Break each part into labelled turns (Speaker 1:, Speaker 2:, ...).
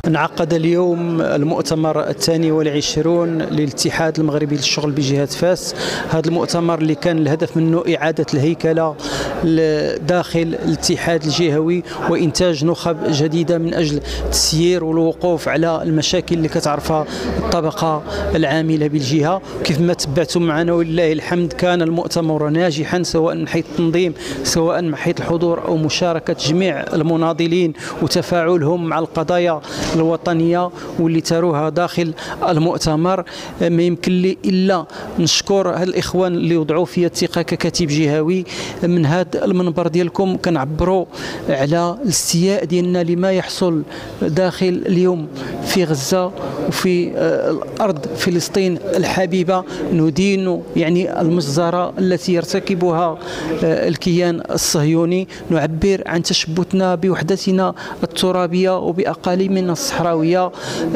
Speaker 1: انعقد اليوم المؤتمر الثاني والعشرون للاتحاد المغربي للشغل بجهة فاس. هذا المؤتمر اللي كان الهدف منه إعادة الهيكلة داخل الاتحاد الجهوي وإنتاج نخب جديدة من أجل التسيير والوقوف على المشاكل اللي كتعرفها الطبقة العاملة بالجهة. كيف ما تبعتم معنا ولله الحمد كان المؤتمر ناجحا، سواء من حيث التنظيم سواء من حيث الحضور أو مشاركة جميع المناضلين وتفاعلهم مع القضايا الوطنية واللي تروها داخل المؤتمر. ما يمكن لي إلا نشكر هاد الإخوان اللي وضعوا فيا الثقة ككاتب جهوي. من هذا المنبر ديالكم كنعبروا على الاستياء ديالنا لما يحصل داخل اليوم في غزة وفي الأرض فلسطين الحبيبة. ندين يعني المجزرة التي يرتكبها الكيان الصهيوني. نعبر عن تشبثنا بوحدتنا الترابية وبأقاليمنا الصحراوية.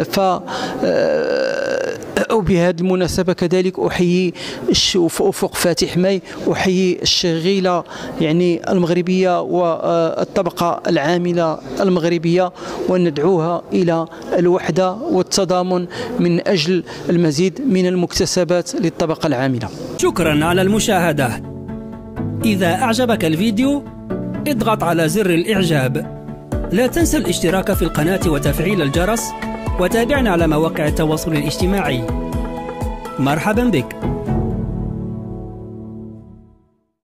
Speaker 1: وبهذه المناسبة كذلك أحيي أفق فاتح ماي، أحيي الشغيلة يعني المغربية والطبقة العاملة المغربية، وندعوها إلى الوحدة والتضامن من أجل المزيد من المكتسبات للطبقة العاملة.
Speaker 2: شكرا على المشاهدة. إذا أعجبك الفيديو اضغط على زر الإعجاب. لا تنسى الاشتراك في القناة وتفعيل الجرس، وتابعنا على مواقع التواصل الاجتماعي. مرحبا بك.